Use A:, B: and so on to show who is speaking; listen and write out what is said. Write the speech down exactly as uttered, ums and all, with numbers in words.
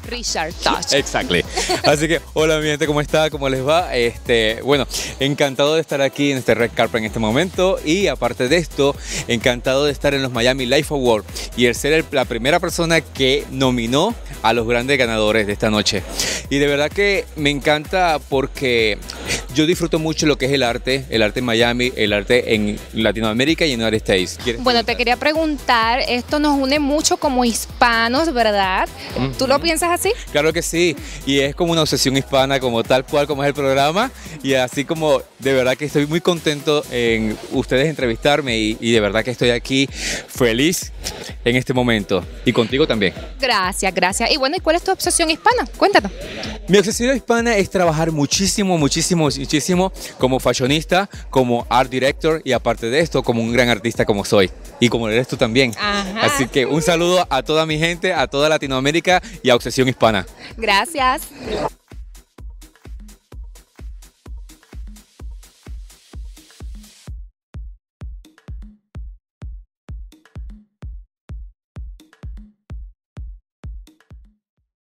A: Richard Touch.
B: Exactly. Así que, hola mi gente, ¿cómo está? ¿Cómo les va? Este, bueno, encantado de estar aquí en este Red Carpet en este momento y aparte de esto, encantado de estar en los Miami Life Awards y el ser el, la primera persona que nominó a los grandes ganadores de esta noche. Y de verdad que me encanta porque yo disfruto mucho lo que es el arte, el arte en Miami, el arte en Latinoamérica y en United States.
A: Bueno, te quería preguntar, esto nos une mucho como hispanos, ¿verdad? Uh-huh. ¿Tú lo piensas así?
B: Claro que sí, y es como una obsesión hispana, como tal cual como es el programa, y así como de verdad que estoy muy contento en ustedes entrevistarme y, y de verdad que estoy aquí feliz en este momento, y contigo también.
A: Gracias, gracias. Y bueno, ¿y cuál es tu obsesión hispana? Cuéntanos.
B: Mi obsesión hispana es trabajar muchísimo, muchísimo, muchísimo como fashionista, como art director y aparte de esto, como un gran artista como soy y como eres tú también.
A: Ajá.
B: Así que un saludo a toda mi gente, a toda Latinoamérica y a Obsesión Hispana.
A: Gracias.